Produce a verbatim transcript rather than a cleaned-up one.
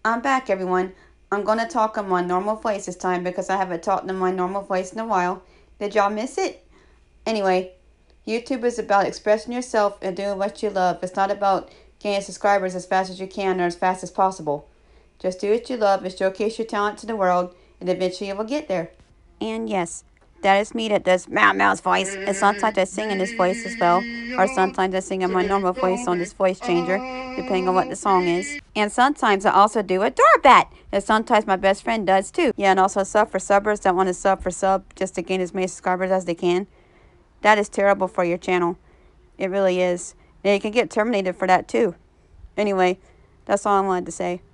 I'm back, everyone. I'm going to talk in my normal voice this time because I haven't talked in my normal voice in a while. Did y'all miss it? Anyway, YouTube is about expressing yourself and doing what you love. It's not about gaining subscribers as fast as you can or as fast as possible. Just do what you love and showcase your talent to the world, and eventually you will get there. And yes, that is me that does Meow Meow's voice, and sometimes I sing in this voice as well, or sometimes I sing in my normal voice on this voice changer, depending on what the song is. And sometimes I also do a Dorbat, and sometimes my best friend does too. Yeah, and also sub for subbers that want to sub for sub just to gain as many subscribers as they can. That is terrible for your channel. It really is. And you can get terminated for that too. Anyway, that's all I wanted to say.